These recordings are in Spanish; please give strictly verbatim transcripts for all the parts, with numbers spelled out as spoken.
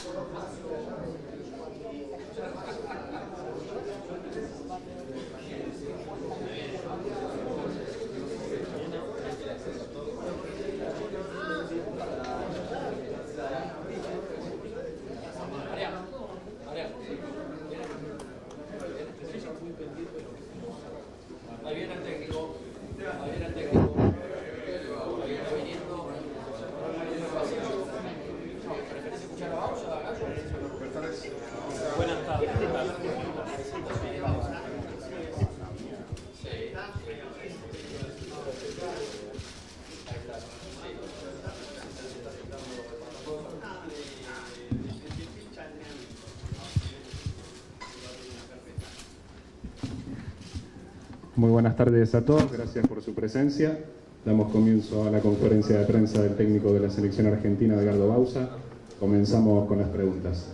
Ahí viene el técnico, ahí viene el técnico, ahí viene viniendo. ¿Preferís escuchar la pausa, Gallo? Buenas tardes. Muy buenas tardes a todos, gracias por su presencia. Damos comienzo a la conferencia de prensa del técnico de la selección argentina, Edgardo Bauza. Comenzamos con las preguntas.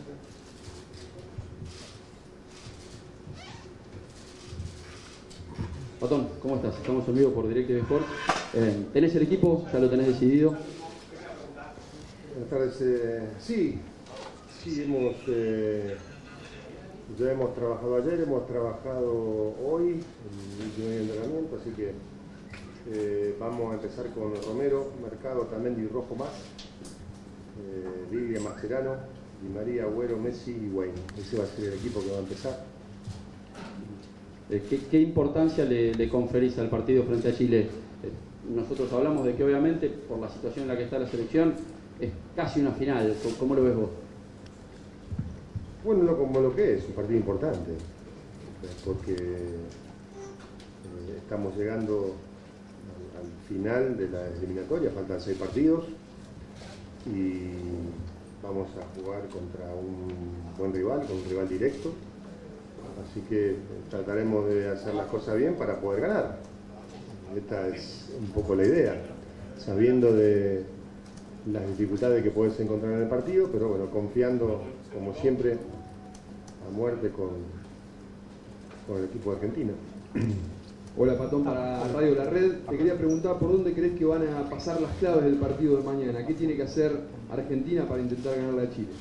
Patón, ¿cómo estás? Estamos en vivo por DirecTV Sport. Eh, ¿Tenés el equipo? ¿Ya lo tenés decidido? Buenas tardes. Eh, sí, sí, hemos, eh, ya hemos trabajado ayer, hemos trabajado hoy, el último día de entrenamiento, así que eh, vamos a empezar con Romero, Mercado, Tamendi y Rojo más, eh, Biglia, Mascherano, Di María, Agüero, Messi y Wayne. Ese va a ser el equipo que va a empezar. Eh, ¿qué, ¿Qué importancia le, le conferís al partido frente a Chile? Eh, nosotros hablamos de que obviamente por la situación en la que está la selección es casi una final. ¿Cómo lo ves vos? Bueno, no como lo que es, un partido importante, porque eh, estamos llegando al, al final de la eliminatoria, faltan seis partidos y vamos a jugar contra un buen rival, con un rival directo, así que trataremos de hacer las cosas bien para poder ganar. Esta es un poco la idea, sabiendo de las dificultades que puedes encontrar en el partido, pero bueno, confiando como siempre a muerte con, con el equipo de Argentina. Hola Patón, para Radio La Red. Te quería preguntar por dónde crees que van a pasar las claves del partido de mañana. ¿Qué tiene que hacer Argentina para intentar ganarle a Chile?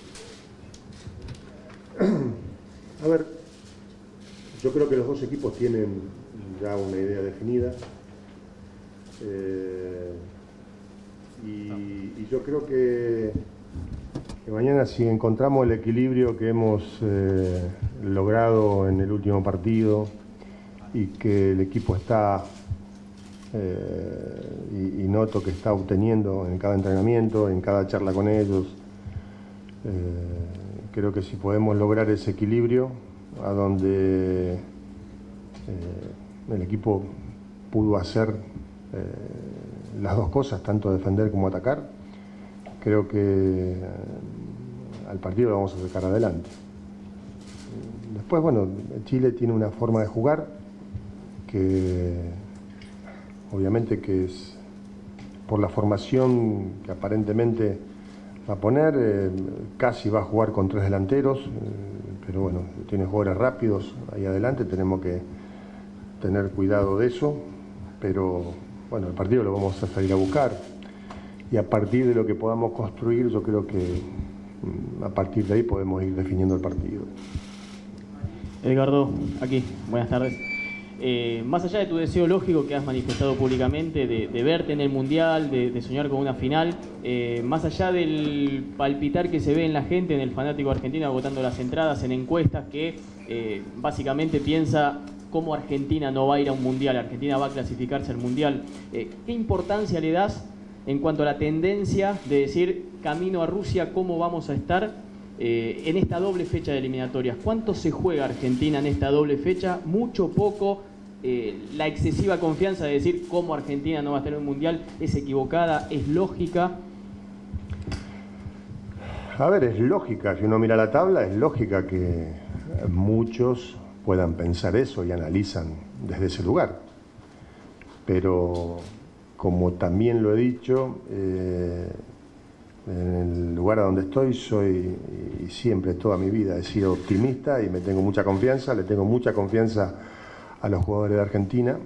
A ver, yo creo que los dos equipos tienen ya una idea definida. Eh, y, y yo creo que, que mañana, si encontramos el equilibrio que hemos eh, logrado en el último partido y que el equipo está eh, y, y noto que está obteniendo en cada entrenamiento, en cada charla con ellos, eh, creo que si podemos lograr ese equilibrio a donde eh, el equipo pudo hacer eh, las dos cosas, tanto defender como atacar, creo que eh, al partido lo vamos a sacar adelante. Después, bueno, Chile tiene una forma de jugar que obviamente que es por la formación que aparentemente va a poner, eh, casi va a jugar con tres delanteros, eh, pero bueno, tiene jugadores rápidos ahí adelante, tenemos que tener cuidado de eso, pero bueno, el partido lo vamos a salir a buscar y a partir de lo que podamos construir, yo creo que a partir de ahí podemos ir definiendo el partido. Edgardo, aquí, buenas tardes. Eh, más allá de tu deseo lógico que has manifestado públicamente de, de verte en el Mundial, de, de soñar con una final, eh, más allá del palpitar que se ve en la gente, en el fanático argentino agotando las entradas en encuestas que eh, básicamente piensa cómo Argentina no va a ir a un Mundial, Argentina va a clasificarse al Mundial, eh, ¿qué importancia le das en cuanto a la tendencia de decir camino a Rusia, cómo vamos a estar eh, en esta doble fecha de eliminatorias? ¿Cuánto se juega Argentina en esta doble fecha? ¿Mucho, poco? Eh, la excesiva confianza de decir cómo Argentina no va a estar en un Mundial es equivocada, es lógica. A ver, es lógica, si uno mira la tabla, es lógica que muchos puedan pensar eso y analizan desde ese lugar. Pero, como también lo he dicho, eh, en el lugar a donde estoy soy, y siempre toda mi vida he sido optimista y me tengo mucha confianza, le tengo mucha confianza a los jugadores de Argentina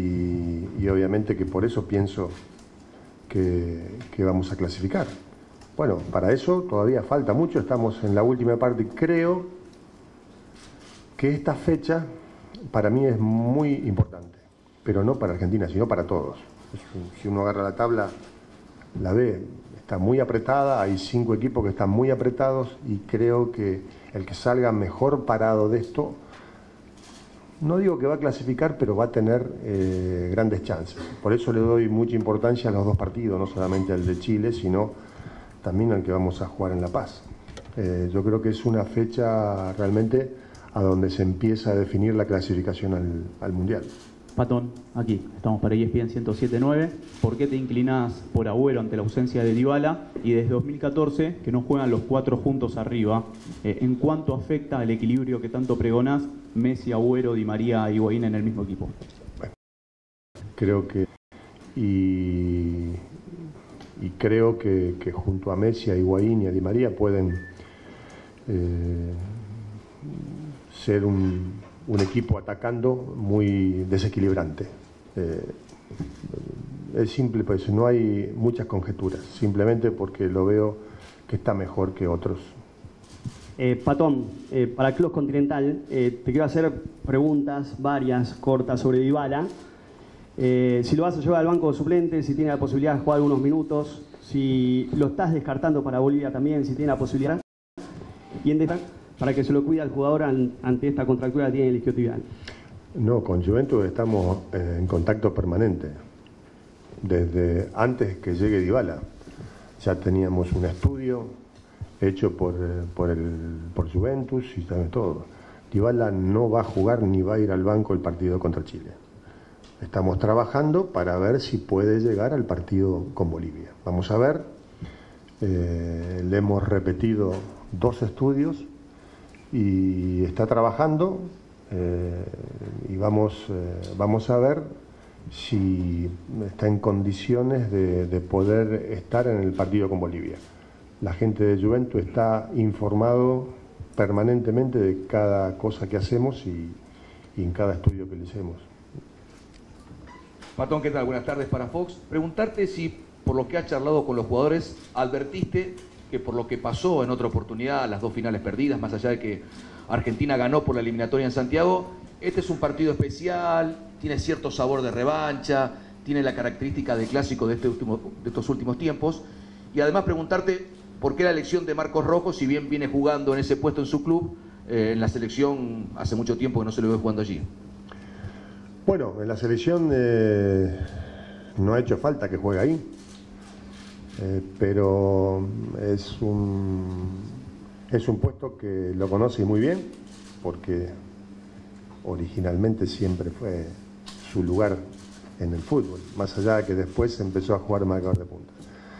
y, y obviamente que por eso pienso que, que vamos a clasificar. bueno, para eso todavía falta mucho, estamos en la última parte. Creo que esta fecha para mí es muy importante, pero no para Argentina, sino para todos. Si uno agarra la tabla, la ve, está muy apretada, hay cinco equipos que están muy apretados y creo que el que salga mejor parado de esto, no digo que va a clasificar, pero va a tener eh, grandes chances. Por eso le doy mucha importancia a los dos partidos, no solamente al de Chile, sino también al que vamos a jugar en La Paz. Eh, yo creo que es una fecha realmente a donde se empieza a definir la clasificación al, al Mundial. Patón, aquí, estamos para E S P N ciento siete punto nueve. ¿Por qué te inclinás por Agüero ante la ausencia de Dybala? Y desde dos mil catorce, que no juegan los cuatro juntos arriba, eh, ¿en cuánto afecta el equilibrio que tanto pregonás Messi, Agüero, Di María y Higuaín en el mismo equipo? Bueno, creo que... Y, y creo que, que junto a Messi, a Higuaín y a Di María pueden eh, ser un... un equipo atacando muy desequilibrante. Eh, es simple, pues no hay muchas conjeturas, simplemente porque lo veo que está mejor que otros. Eh, Patón, eh, para Club Continental, eh, te quiero hacer preguntas varias, cortas sobre Dybala. Eh, si lo vas a llevar al banco de suplentes, si tiene la posibilidad de jugar algunos minutos, si lo estás descartando para Bolivia también, si tiene la posibilidad. Y en detalle, para que se lo cuide al jugador an, ante esta contractura que tiene el isquiotibial. No, con Juventus estamos eh, en contacto permanente. Desde antes que llegue Dybala, ya teníamos un estudio hecho por, eh, por, el, por Juventus y sabe todo. Dybala no va a jugar ni va a ir al banco el partido contra Chile. Estamos trabajando para ver si puede llegar al partido con Bolivia. Vamos a ver, eh, le hemos repetido dos estudios y está trabajando eh, y vamos, eh, vamos a ver si está en condiciones de, de poder estar en el partido con Bolivia. La gente de Juventus está informado permanentemente de cada cosa que hacemos y, y en cada estudio que le hacemos. Patón, ¿qué tal? Buenas tardes para Fox. Preguntarte si por lo que has charlado con los jugadores advertiste que por lo que pasó en otra oportunidad, las dos finales perdidas, más allá de que Argentina ganó por la eliminatoria en Santiago, este es un partido especial, tiene cierto sabor de revancha, tiene la característica de clásico de, este último, de estos últimos tiempos, y además preguntarte por qué la elección de Marcos Rojo, si bien viene jugando en ese puesto en su club, eh, en la selección hace mucho tiempo que no se lo ve jugando allí. Bueno, en la selección eh, no ha hecho falta que juegue ahí. Eh, pero es un, es un puesto que lo conoce muy bien, porque originalmente siempre fue su lugar en el fútbol, más allá de que después empezó a jugar marcador de punta.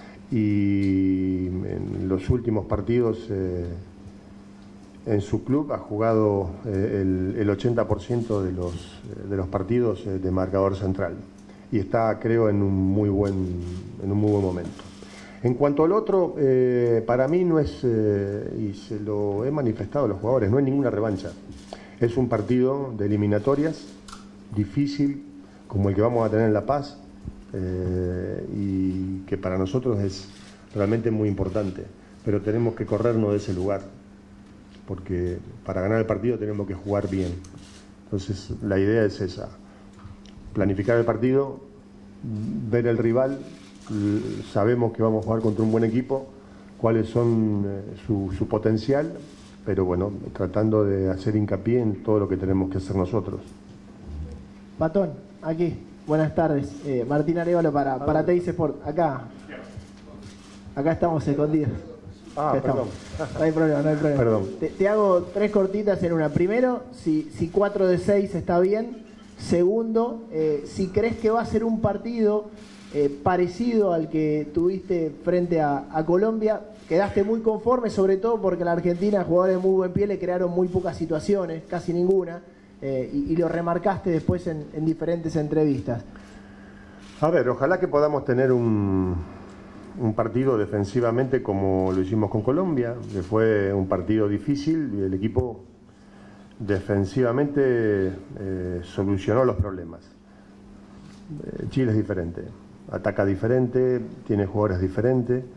Y en los últimos partidos eh, en su club ha jugado eh, el, el ochenta por ciento de los, de los partidos eh, de marcador central y está, creo, en un muy buen, en un muy buen momento. En cuanto al otro, eh, para mí no es, eh, y se lo he manifestado a los jugadores, no es ninguna revancha. Es un partido de eliminatorias, difícil, como el que vamos a tener en La Paz, eh, y que para nosotros es realmente muy importante. Pero tenemos que corrernos de ese lugar, porque para ganar el partido tenemos que jugar bien. Entonces, la idea es esa, planificar el partido, ver el rival. Sabemos que vamos a jugar contra un buen equipo, cuáles son eh, su, su potencial, pero bueno, tratando de hacer hincapié en todo lo que tenemos que hacer nosotros. Patón, aquí, buenas tardes. Eh, Martín Arevalo para, para Teis Sport. Acá, acá estamos escondidos. Ah, perdón. No hay problema, no hay problema. Perdón. Te, te hago tres cortitas en una. Primero, si, si cuatro de seis está bien. Segundo, eh, si crees que va a ser un partido Eh, parecido al que tuviste frente a, a Colombia, quedaste muy conforme, sobre todo porque la Argentina, jugadores de muy buen pie, le crearon muy pocas situaciones, casi ninguna, eh, y, y lo remarcaste después en, en diferentes entrevistas. A ver, ojalá que podamos tener un, un partido defensivamente como lo hicimos con Colombia, que fue un partido difícil y el equipo defensivamente eh, solucionó los problemas. Eh, Chile es diferente. Ataca diferente, tiene jugadores diferentes,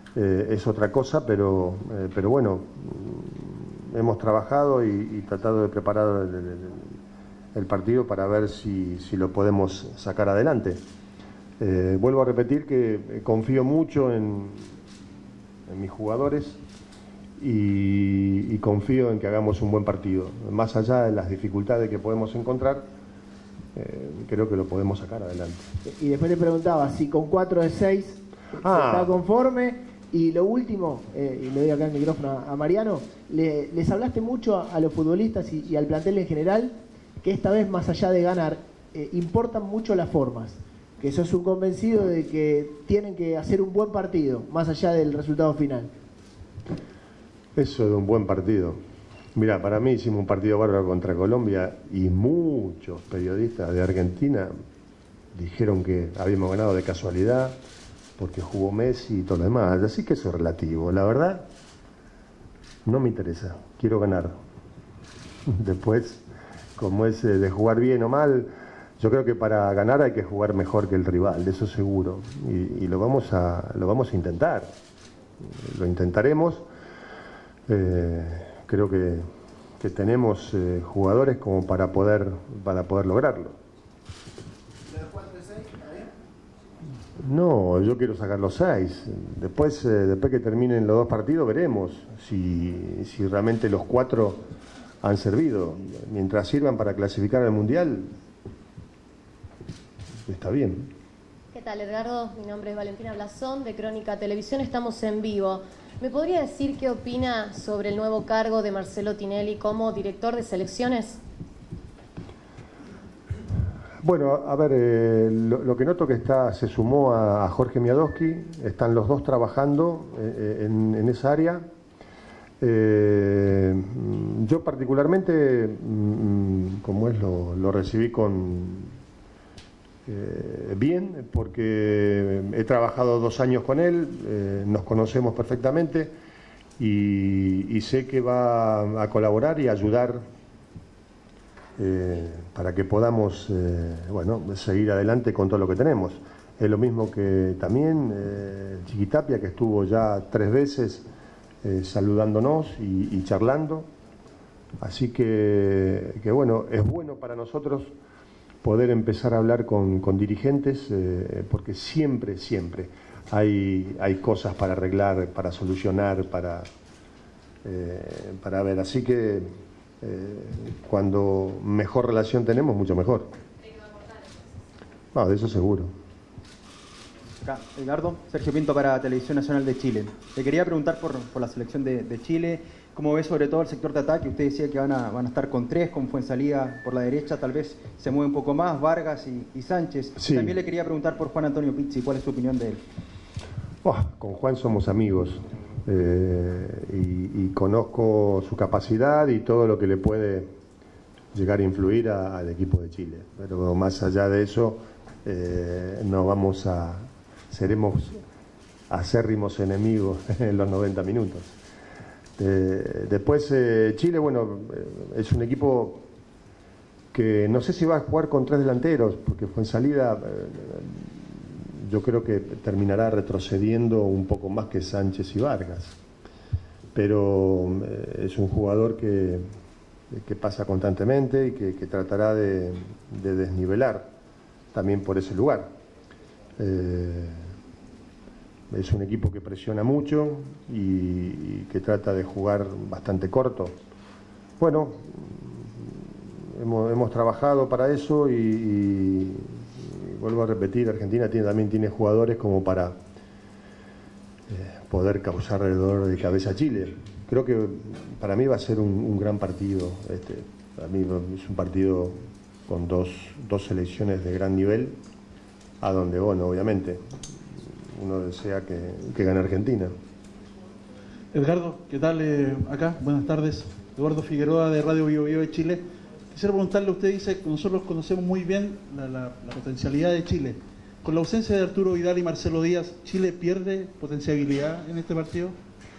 eh, es otra cosa, pero, eh, pero bueno, hemos trabajado y, y tratado de preparar el, el, el partido para ver si, si lo podemos sacar adelante. Eh, vuelvo a repetir que confío mucho en, en mis jugadores y, y confío en que hagamos un buen partido. Más allá de las dificultades que podemos encontrar, eh, creo que lo podemos sacar adelante. Y después le preguntaba si con cuatro de seis Ah. está conforme. Y lo último, eh, y le doy acá el micrófono a, a Mariano, le, les hablaste mucho a, a los futbolistas y, y al plantel en general, que esta vez más allá de ganar, eh, importan mucho las formas. Que sos un convencido de que tienen que hacer un buen partido, más allá del resultado final. Eso de un buen partido. Mira, para mí hicimos un partido bárbaro contra Colombia y muchos periodistas de Argentina dijeron que habíamos ganado de casualidad porque jugó Messi y todo lo demás. Así que eso es relativo. La verdad, no me interesa. Quiero ganar. Después, como es de jugar bien o mal, yo creo que para ganar hay que jugar mejor que el rival, eso seguro. Y, y lo vamos a, lo vamos a intentar. Lo intentaremos. Eh, creo que, que tenemos eh, jugadores como para poder, para poder lograrlo. No, yo quiero sacar los seis. Después, eh, después que terminen los dos partidos, veremos si, si realmente los cuatro han servido. Mientras sirvan para clasificar al Mundial, está bien. ¿Qué tal, Edgardo? Mi nombre es Valentina Blasón, de Crónica Televisión. Estamos en vivo. ¿Me podría decir qué opina sobre el nuevo cargo de Marcelo Tinelli como director de selecciones? Bueno, a ver, eh, lo, lo que noto que está, se sumó a, a Jorge Miadowski, están los dos trabajando eh, en, en esa área. Eh, yo particularmente, mm, como es, lo, lo recibí con eh, bien, porque he trabajado dos años con él, eh, nos conocemos perfectamente y, y sé que va a colaborar y ayudar Eh, para que podamos eh, bueno, seguir adelante con todo lo que tenemos. Es lo mismo que también eh, Chiquitapia, que estuvo ya tres veces eh, saludándonos y, y charlando. Así que, que bueno, es bueno para nosotros poder empezar a hablar con, con dirigentes, eh, porque siempre, siempre hay, hay cosas para arreglar, para solucionar, para, eh, para ver. Así que Eh, cuando mejor relación tenemos, mucho mejor. No, de eso seguro. Acá, Edgardo, Sergio Pinto para Televisión Nacional de Chile. Le quería preguntar por, por la selección de, de Chile, ¿cómo ve sobre todo el sector de ataque? Usted decía que van a, van a estar con tres, con Fuenzalía por la derecha, tal vez se mueve un poco más, Vargas y, y Sánchez. Sí. También le quería preguntar por Juan Antonio Pizzi, ¿cuál es su opinión de él? Oh, con Juan somos amigos. Eh, y, y conozco su capacidad y todo lo que le puede llegar a influir a, al equipo de Chile, pero más allá de eso eh, no vamos a seremos acérrimos enemigos en los noventa minutos. Eh, después eh, Chile, bueno, eh, es un equipo que no sé si va a jugar con tres delanteros, porque fue en salida eh, yo creo que terminará retrocediendo un poco más que Sánchez y Vargas. Pero eh, es un jugador que, que pasa constantemente y que, que tratará de, de desnivelar también por ese lugar. Eh, es un equipo que presiona mucho y, y que trata de jugar bastante corto. Bueno, hemos, hemos trabajado para eso y... y vuelvo a repetir, Argentina tiene, también tiene jugadores como para eh, poder causar dolor de cabeza a Chile. Creo que para mí va a ser un, un gran partido. Este, para mí es un partido con dos, dos selecciones de gran nivel, a donde, bueno, obviamente, uno desea que, que gane Argentina. Edgardo, ¿qué tal? Eh, acá, buenas tardes. Eduardo Figueroa de Radio Bio Bio de Chile. Quisiera preguntarle, usted dice que nosotros conocemos muy bien la, la, la potencialidad de Chile. Con la ausencia de Arturo Vidal y Marcelo Díaz, ¿Chile pierde potencialidad en este partido?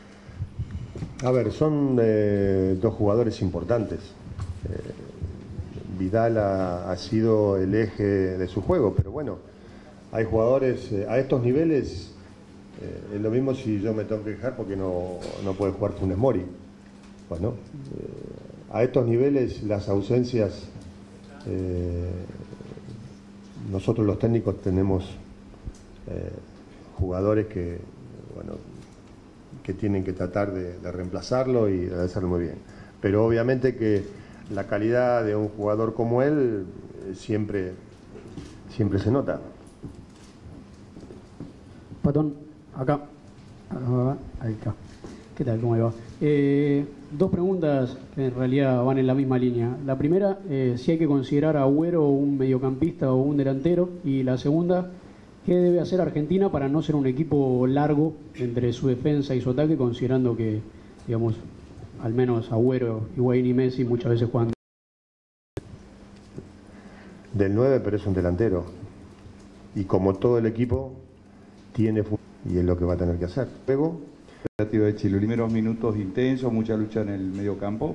A ver, son eh, dos jugadores importantes. Eh, Vidal ha, ha sido el eje de su juego, pero bueno, hay jugadores eh, a estos niveles, Eh, es lo mismo si yo me tengo que quejar porque no, no puede jugar Funes Mori. Bueno, eh, a estos niveles las ausencias, eh, nosotros los técnicos tenemos eh, jugadores que, bueno, que tienen que tratar de, de reemplazarlo y de hacerlo muy bien. Pero obviamente que la calidad de un jugador como él eh, siempre, siempre se nota. Patón, acá. Ahí está. ¿Qué tal? ¿Cómo va? Eh, dos preguntas que en realidad van en la misma línea. La primera, eh, si hay que considerar a Agüero un mediocampista o un delantero. Y la segunda, ¿qué debe hacer Argentina para no ser un equipo largo entre su defensa y su ataque, considerando que, digamos, al menos Agüero, Higuaín y Messi muchas veces juegan del nueve, pero es un delantero? Y como todo el equipo tiene y es lo que va a tener que hacer. Luego, de Chile, primeros minutos intensos, mucha lucha en el medio campo.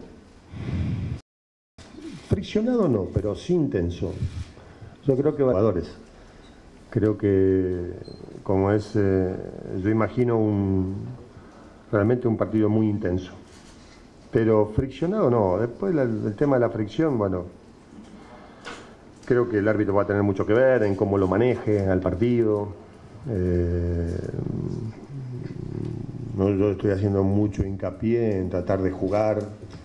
Friccionado no, pero sí intenso. Yo creo que jugadores. Creo que como es, eh, yo imagino un realmente un partido muy intenso. Pero friccionado no. Después la, el tema de la fricción, bueno, creo que el árbitro va a tener mucho que ver en cómo lo maneje al partido. Eh, no, yo estoy haciendo mucho hincapié en tratar de jugar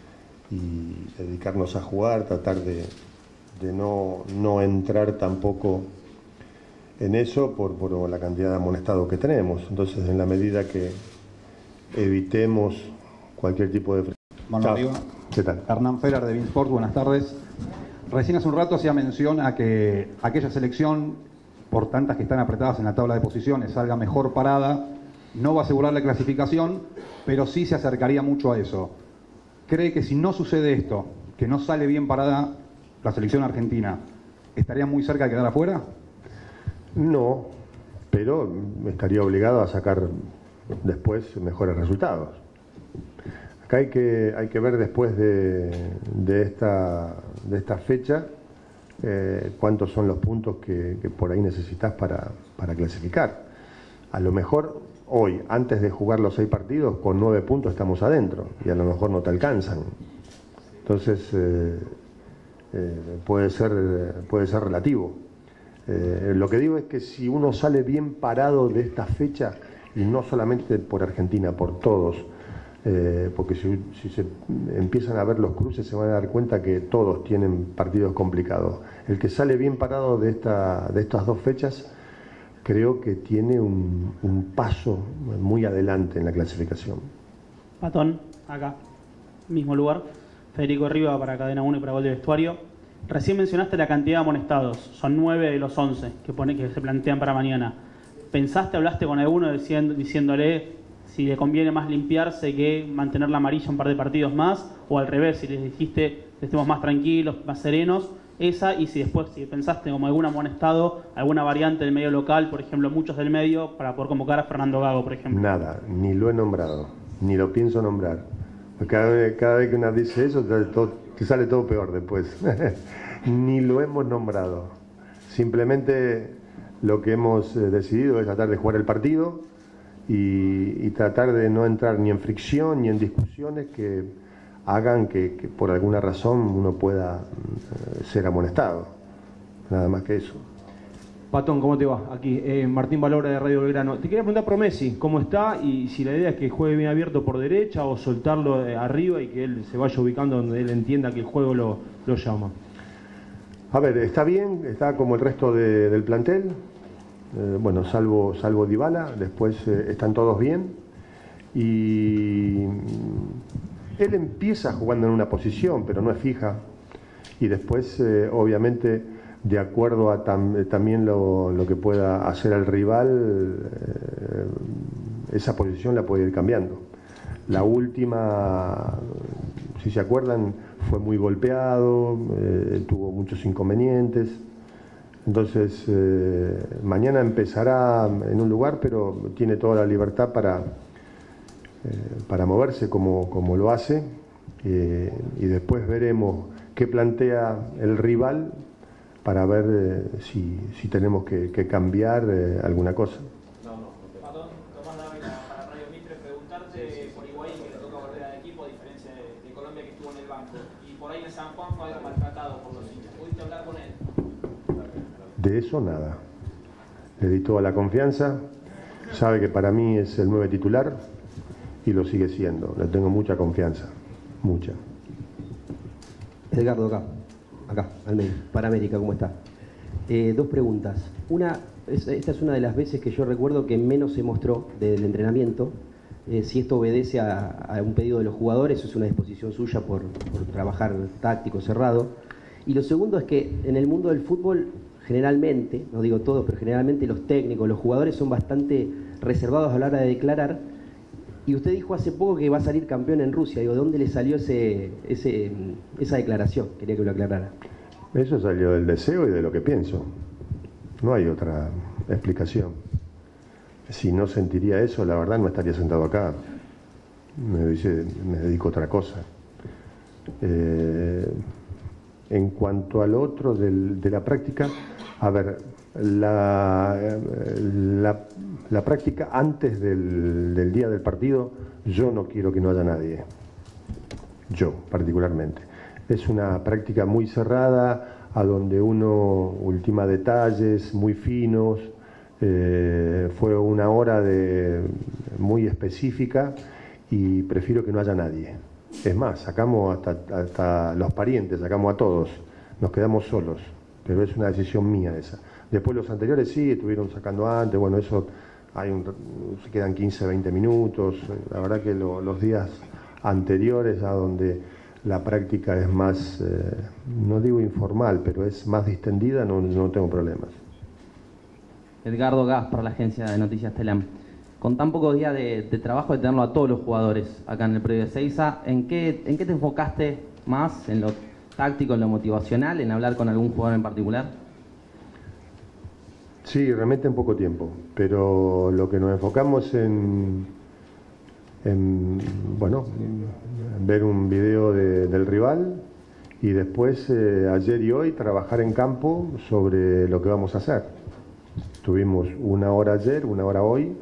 y dedicarnos a jugar, tratar de, de no, no entrar tampoco en eso por, por la cantidad de amonestados que tenemos. Entonces, en la medida que evitemos cualquier tipo de... Mano arriba. ¿Qué tal? Hernán Feller de Beansport, buenas tardes. Recién hace un rato hacía mención a que aquella selección, por tantas que están apretadas en la tabla de posiciones, salga mejor parada. No va a asegurar la clasificación, pero sí se acercaría mucho a eso. ¿Cree que si no sucede esto, que no sale bien parada la selección argentina, estaría muy cerca de quedar afuera? No, pero estaría obligado a sacar después mejores resultados. Acá hay que, hay que ver después de, de, esta, de esta fecha eh, cuántos son los puntos que, que por ahí necesitas para, para clasificar. A lo mejor hoy, antes de jugar los seis partidos, con nueve puntos estamos adentro y a lo mejor no te alcanzan. Entonces eh, eh, puede ser, puede ser relativo. Eh, lo que digo es que si uno sale bien parado de esta fecha, y no solamente por Argentina, por todos, eh, porque si, si se empiezan a ver los cruces se van a dar cuenta que todos tienen partidos complicados. El que sale bien parado de, esta, de estas dos fechas, creo que tiene un, un paso muy adelante en la clasificación. Patón, acá, mismo lugar. Federico Riva para Cadena uno y para Gol de Vestuario. Recién mencionaste la cantidad de amonestados, son nueve de los once que, pone, que se plantean para mañana. ¿Pensaste, hablaste con alguno diciendo, diciéndole si le conviene más limpiarse que mantener la amarilla un par de partidos más? O al revés, si les dijiste que estemos más tranquilos, más serenos, esa, y si después si pensaste como algún amonestado, alguna variante del medio local, por ejemplo, muchos del medio, para poder convocar a Fernando Gago, por ejemplo. Nada, ni lo he nombrado, ni lo pienso nombrar. Cada vez, cada vez que uno dice eso, te, todo, te sale todo peor después. Ni lo hemos nombrado. Simplemente lo que hemos eh, decidido es tratar de jugar el partido y, y tratar de no entrar ni en fricción ni en discusiones que hagan que, que por alguna razón uno pueda eh, ser amonestado. Nada más que eso. Patón, ¿cómo te va? Aquí, eh, Martín Valora de Radio Belgrano. Te quería preguntar por Messi, ¿cómo está? Y si la idea es que juegue bien abierto por derecha o soltarlo de arriba y que él se vaya ubicando donde él entienda que el juego lo, lo llama. A ver, está bien, está como el resto de, del plantel. Eh, bueno, salvo, salvo Dybala, después eh, están todos bien. Y él empieza jugando en una posición, pero no es fija. Y después, eh, obviamente, de acuerdo a tam, también lo, lo que pueda hacer el rival, eh, esa posición la puede ir cambiando. La última, si se acuerdan, fue muy golpeado, eh, tuvo muchos inconvenientes. Entonces, eh, mañana empezará en un lugar, pero tiene toda la libertad para, eh, para moverse como, como lo hace. Eh, y después veremos qué plantea el rival para ver eh, si, si tenemos que, que cambiar eh, alguna cosa. No, no, Patón, Tomás San Juan fue algo maltratado por los hinchas. ¿Pudiste hablar con él? De eso nada. Le di toda la confianza, sabe que para mí es el nueve titular y lo sigue siendo. Le tengo mucha confianza, mucha. Edgardo, acá, acá, al medio, para América, ¿cómo está? Eh, dos preguntas. Una, es, esta es una de las veces que yo recuerdo que menos se mostró del entrenamiento. Eh, si esto obedece a, a un pedido de los jugadores, es una disposición suya por, por trabajar táctico, cerrado. Y lo segundo es que en el mundo del fútbol, generalmente, no digo todos, pero generalmente los técnicos, los jugadores son bastante reservados a la hora de declarar. Y usted dijo hace poco que va a salir campeón en Rusia. Digo, ¿de dónde le salió ese, ese, esa declaración? Quería que lo aclarara. Eso salió del deseo y de lo que pienso. No hay otra explicación. Si no sentiría eso, la verdad no estaría sentado acá. Me, dice, me dedico a otra cosa. Eh, en cuanto al otro del, de la práctica, a ver, la, la, la práctica antes del, del día del partido, yo no quiero que no haya nadie. Yo, particularmente. Es una práctica muy cerrada, a donde uno ultima detalles muy finos. Eh, fue una hora de, muy específica y prefiero que no haya nadie. Es más, sacamos hasta, hasta los parientes, sacamos a todos, nos quedamos solos, pero es una decisión mía esa. Después los anteriores sí, estuvieron sacando antes, bueno, eso hay un, se quedan quince, veinte minutos. La verdad que lo, los días anteriores, a donde la práctica es más, eh, no digo informal, pero es más distendida, no, no tengo problemas. Edgardo Gas, para la agencia de noticias Telam. Con tan pocos días de, de trabajo, de tenerlo a todos los jugadores acá en el predio de Seiza, ¿en qué, ¿en qué te enfocaste más? ¿En lo táctico, en lo motivacional, en hablar con algún jugador en particular? Sí, realmente en poco tiempo, pero lo que nos enfocamos en, en bueno, en ver un video de, del rival y después, eh, ayer y hoy, trabajar en campo sobre lo que vamos a hacer. Tuvimos una hora ayer, una hora hoy,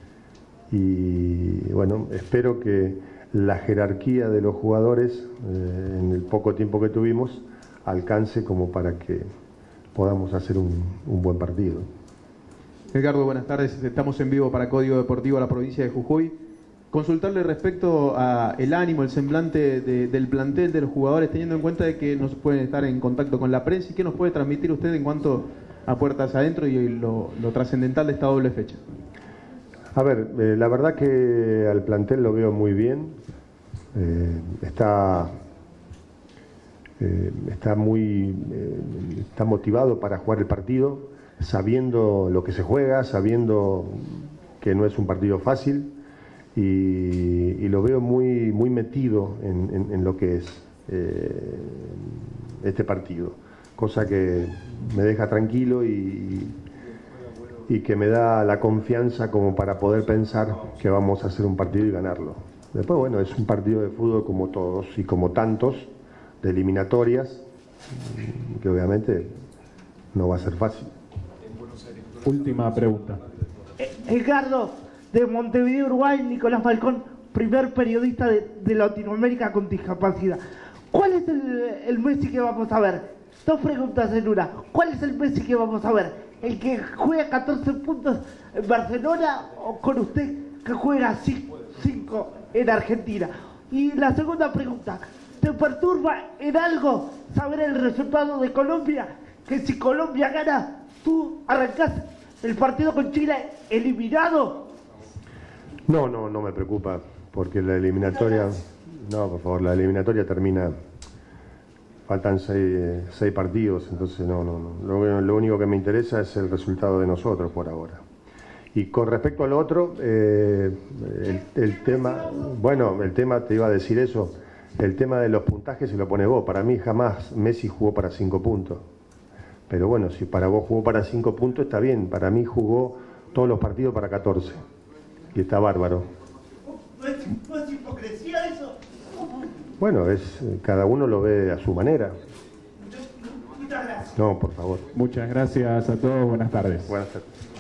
y bueno, espero que la jerarquía de los jugadores, eh, en el poco tiempo que tuvimos, alcance como para que podamos hacer un, un buen partido. Edgardo, buenas tardes. Estamos en vivo para Código Deportivo a la provincia de Jujuy. Consultarle respecto a el ánimo, el semblante de, del plantel de los jugadores, teniendo en cuenta de que no pueden estar en contacto con la prensa, y qué nos puede transmitir usted en cuanto a puertas adentro y lo, lo trascendental de esta doble fecha. A ver, eh, la verdad que al plantel lo veo muy bien. Eh, está, eh, está muy eh, está motivado para jugar el partido, sabiendo lo que se juega, sabiendo que no es un partido fácil, y, y lo veo muy, muy metido en, en, en lo que es eh, este partido, cosa que me deja tranquilo y, y que me da la confianza como para poder pensar que vamos a hacer un partido y ganarlo. Después, bueno, es un partido de fútbol como todos y como tantos, de eliminatorias, que obviamente no va a ser fácil. Última pregunta. Edgardo, de Montevideo, Uruguay, Nicolás Falcón, primer periodista de, de Latinoamérica con discapacidad. ¿Cuál es el, el Messi que vamos a ver? Dos preguntas en una. ¿Cuál es el Messi que vamos a ver? ¿El que juega catorce puntos en Barcelona o con usted que juega cinco en Argentina? Y la segunda pregunta, ¿te perturba en algo saber el resultado de Colombia? Que si Colombia gana, ¿tú arrancás el partido con Chile eliminado? No, no, no me preocupa, porque la eliminatoria, no, por favor, la eliminatoria termina, faltan seis, seis partidos, entonces no, no, no. Lo, lo único que me interesa es el resultado de nosotros por ahora. Y con respecto al otro, eh, el, el tema, bueno, el tema, te iba a decir eso, el tema de los puntajes se lo pone vos. Para mí jamás Messi jugó para cinco puntos. Pero bueno, si para vos jugó para cinco puntos está bien, para mí jugó todos los partidos para catorce. Y está bárbaro. ¿No es, no es hipocresía eso? Bueno, es, cada uno lo ve a su manera. Muchas gracias. No, por favor. Muchas gracias a todos, buenas tardes. Buenas tardes.